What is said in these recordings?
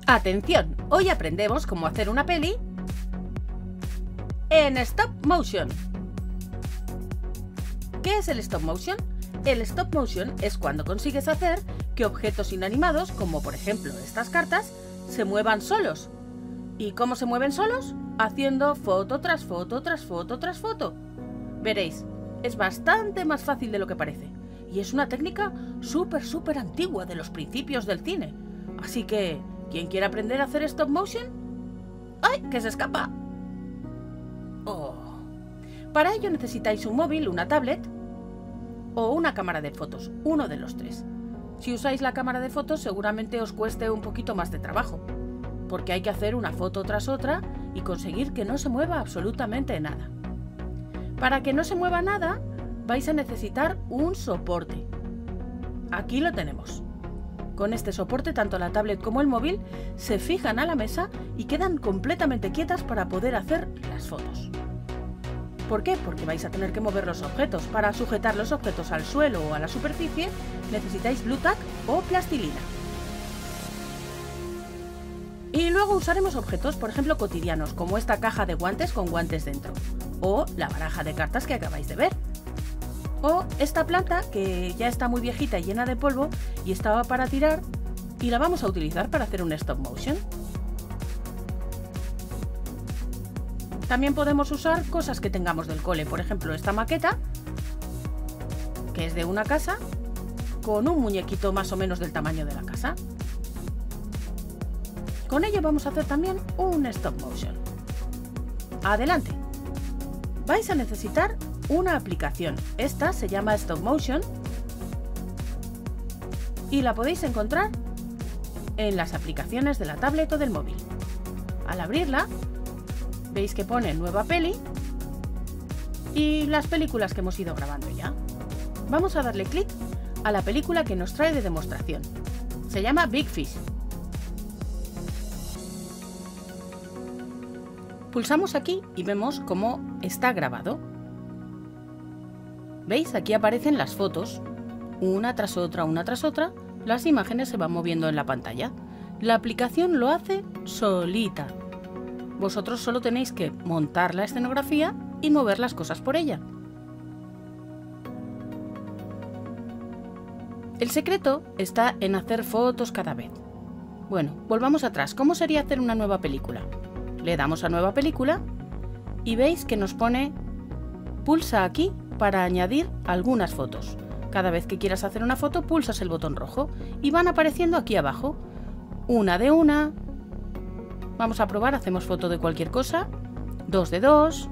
Atención, hoy aprendemos cómo hacer una peli en stop motion. ¿Qué es el stop motion? El stop motion es cuando consigues hacer que objetos inanimados, como por ejemplo estas cartas, se muevan solos. ¿Y cómo se mueven solos? Haciendo foto tras foto tras foto tras foto. Veréis, es bastante más fácil de lo que parece. Y es una técnica súper antigua de los principios del cine. Así que, ¿quién quiere aprender a hacer stop motion? ¡Ay, que se escapa! Oh. Para ello necesitáis un móvil, una tablet o una cámara de fotos, uno de los tres. Si usáis la cámara de fotos seguramente os cueste un poquito más de trabajo, porque hay que hacer una foto tras otra y conseguir que no se mueva absolutamente nada. Para que no se mueva nada, vais a necesitar un soporte. Aquí lo tenemos. Con este soporte, tanto la tablet como el móvil se fijan a la mesa y quedan completamente quietas para poder hacer las fotos. ¿Por qué? Porque vais a tener que mover los objetos. Para sujetar los objetos al suelo o a la superficie, necesitáis Blu Tack o plastilina. Y luego usaremos objetos, por ejemplo, cotidianos, como esta caja de guantes con guantes dentro, o la baraja de cartas que acabáis de ver. O esta planta que ya está muy viejita y llena de polvo y estaba para tirar y la vamos a utilizar para hacer un stop motion. También podemos usar cosas que tengamos del cole, por ejemplo esta maqueta, que es de una casa, con un muñequito más o menos del tamaño de la casa. Con ello vamos a hacer también un stop motion. Adelante. Vais a necesitar una aplicación. Esta se llama Stop Motion y la podéis encontrar en las aplicaciones de la tablet o del móvil. Al abrirla, veis que pone nueva peli y las películas que hemos ido grabando ya. Vamos a darle clic a la película que nos trae de demostración. Se llama Big Fish. Pulsamos aquí y vemos cómo está grabado. ¿Veis? Aquí aparecen las fotos, una tras otra, las imágenes se van moviendo en la pantalla. La aplicación lo hace solita. Vosotros solo tenéis que montar la escenografía y mover las cosas por ella. El secreto está en hacer fotos cada vez. Bueno, volvamos atrás. ¿Cómo sería hacer una nueva película? Le damos a nueva película y veis que nos pone pulsa aquí para añadir algunas fotos. Cada vez que quieras hacer una foto, pulsas el botón rojo y van apareciendo aquí abajo. Una de una. Vamos a probar, hacemos foto de cualquier cosa. 2 de 2.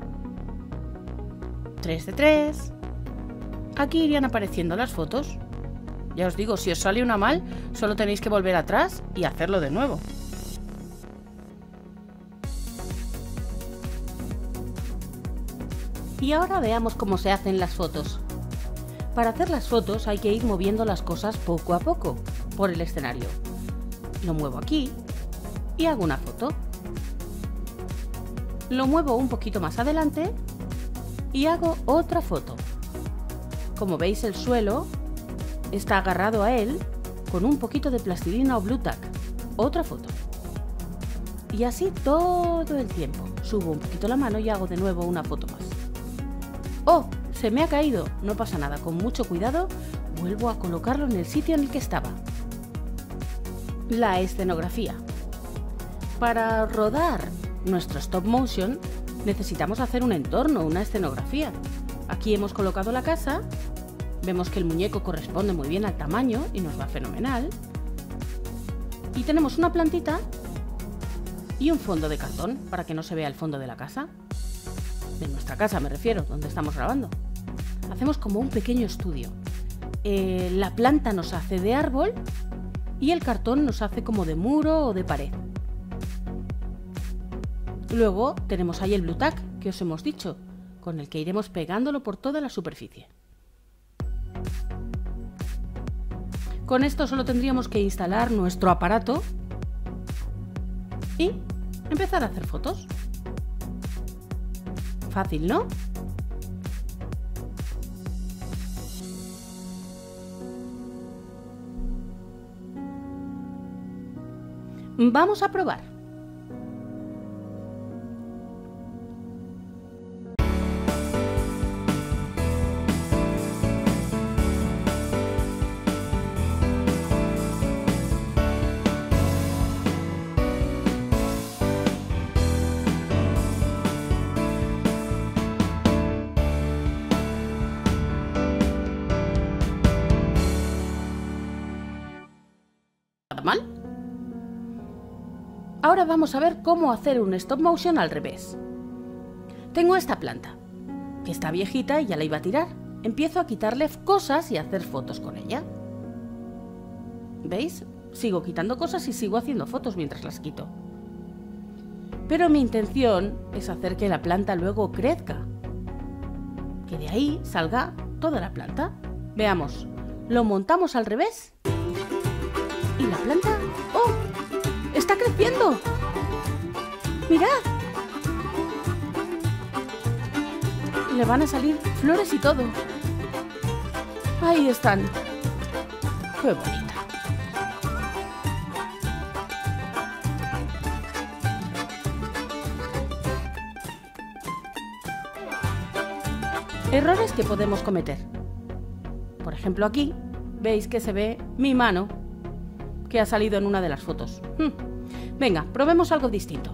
3 de 3. Aquí irían apareciendo las fotos. Ya os digo, si os sale una mal, solo tenéis que volver atrás y hacerlo de nuevo. Y ahora veamos cómo se hacen las fotos. Para hacer las fotos hay que ir moviendo las cosas poco a poco por el escenario. Lo muevo aquí y hago una foto. Lo muevo un poquito más adelante y hago otra foto. Como veis, el suelo está agarrado a él con un poquito de plastilina o Blu Tack. Otra foto. Y así todo el tiempo. Subo un poquito la mano y hago de nuevo una foto más. ¡Oh! Se me ha caído. No pasa nada. Con mucho cuidado vuelvo a colocarlo en el sitio en el que estaba. La escenografía. Para rodar nuestro stop motion necesitamos hacer un entorno, una escenografía. Aquí hemos colocado la casa. Vemos que el muñeco corresponde muy bien al tamaño y nos va fenomenal. Y tenemos una plantita y un fondo de cartón para que no se vea el fondo de la casa. De nuestra casa me refiero, donde estamos grabando. Hacemos como un pequeño estudio. La planta nos hace de árbol y el cartón nos hace como de muro o de pared. Luego tenemos ahí el Blu Tack que os hemos dicho, con el que iremos pegándolo por toda la superficie. Con esto solo tendríamos que instalar nuestro aparato y empezar a hacer fotos. Fácil, ¿no? Vamos a probar. ¿Mal? Ahora vamos a ver cómo hacer un stop motion al revés. Tengo esta planta, que está viejita y ya la iba a tirar. Empiezo a quitarle cosas y a hacer fotos con ella. ¿Veis? Sigo quitando cosas y sigo haciendo fotos mientras las quito. Pero mi intención es hacer que la planta luego crezca. Que de ahí salga toda la planta. Veamos, lo montamos al revés. ¿Y la planta? ¡Oh! ¡Está creciendo! ¡Mirad! Le van a salir flores y todo. Ahí están. ¡Qué bonita! Errores que podemos cometer. Por ejemplo, aquí veis que se ve mi mano, que ha salido en una de las fotos. Venga, probemos algo distinto.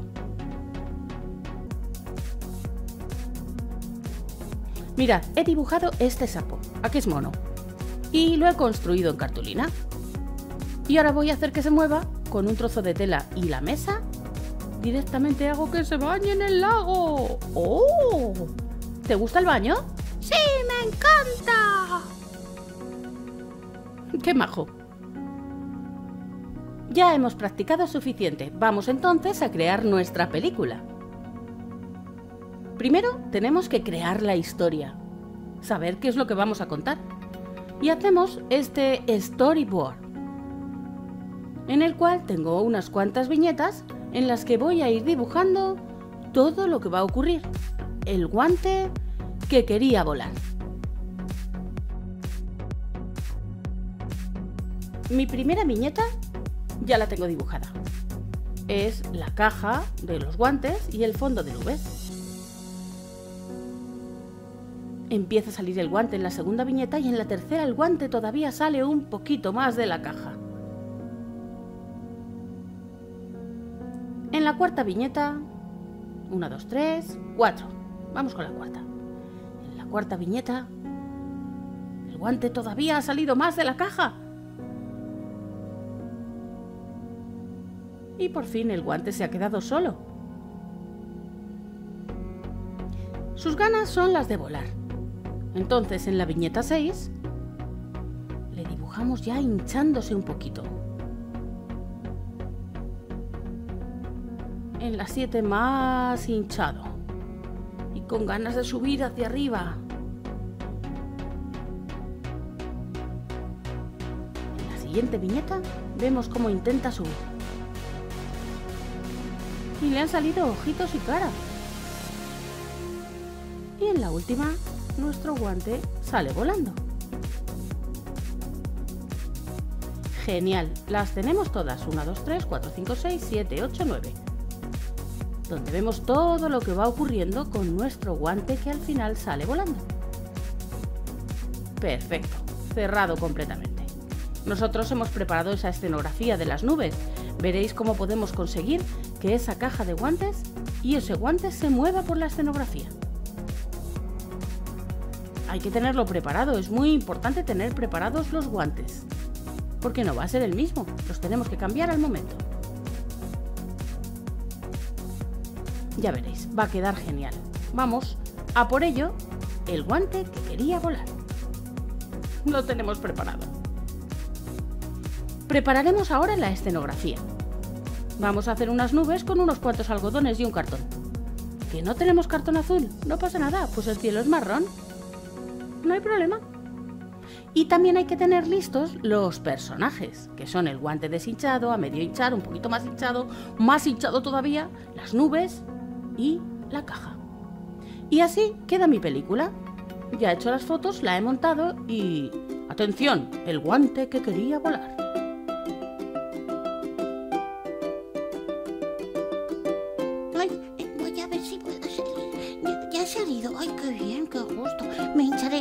Mirad, he dibujado este sapo. Aquí es mono. Y lo he construido en cartulina. Y ahora voy a hacer que se mueva con un trozo de tela y la mesa. Directamente hago que se bañe en el lago. ¡Oh! ¿Te gusta el baño? ¡Sí, me encanta! ¡Qué majo! Ya hemos practicado suficiente. Vamos entonces a crear nuestra película. Primero tenemos que crear la historia, saber qué es lo que vamos a contar. Y hacemos este storyboard, en el cual tengo unas cuantas viñetas en las que voy a ir dibujando todo lo que va a ocurrir. El guante que quería volar. Mi primera viñeta ya la tengo dibujada. Es la caja de los guantes y el fondo de nubes. Empieza a salir el guante en la segunda viñeta y en la tercera el guante todavía sale un poquito más de la caja. En la cuarta viñeta, 1, 2, 3, 4. Vamos con la cuarta. En la cuarta viñeta, el guante todavía ha salido más de la caja. Y por fin el guante se ha quedado solo. Sus ganas son las de volar. Entonces en la viñeta 6 le dibujamos ya hinchándose un poquito. En la 7 más hinchado y con ganas de subir hacia arriba. En la siguiente viñeta vemos cómo intenta subir. Y le han salido ojitos y cara. Y en la última, nuestro guante sale volando. Genial, las tenemos todas. 1, 2, 3, 4, 5, 6, 7, 8, 9. Donde vemos todo lo que va ocurriendo con nuestro guante que al final sale volando. Perfecto, cerrado completamente. Nosotros hemos preparado esa escenografía de las nubes. Veréis cómo podemos conseguir que esa caja de guantes y ese guante se mueva por la escenografía. Hay que tenerlo preparado, es muy importante tener preparados los guantes, porque no va a ser el mismo, los tenemos que cambiar al momento. Ya veréis, va a quedar genial. Vamos a por ello, el guante que quería volar. Lo tenemos preparado. Prepararemos ahora la escenografía. Vamos a hacer unas nubes con unos cuantos algodones y un cartón. ¿Que no tenemos cartón azul? No pasa nada, pues el cielo es marrón. No hay problema. Y también hay que tener listos los personajes, que son el guante deshinchado, a medio hinchar, un poquito más hinchado todavía, las nubes y la caja. Y así queda mi película. Ya he hecho las fotos, la he montado y... ¡atención! ¡El guante que quería volar! ver si puedo salir. Ya he salido. Ay, qué bien, qué gusto. Me hincharé.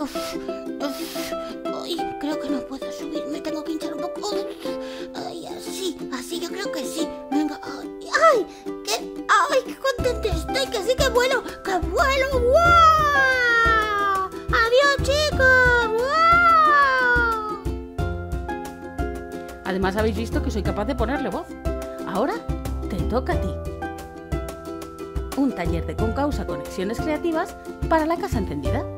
Ay, creo que no puedo subir. Me tengo que hinchar un poco. Ay, así, yo creo que sí. Venga. Ay, qué contenta estoy. Que sí que vuelo. ¡Que vuelo! ¡Wow! ¡Adiós, chicos! ¡Wow! Además habéis visto que soy capaz de ponerle voz. Ahora te toca a ti. Un taller de Concausa Conexiones Creativas para la casa encendida.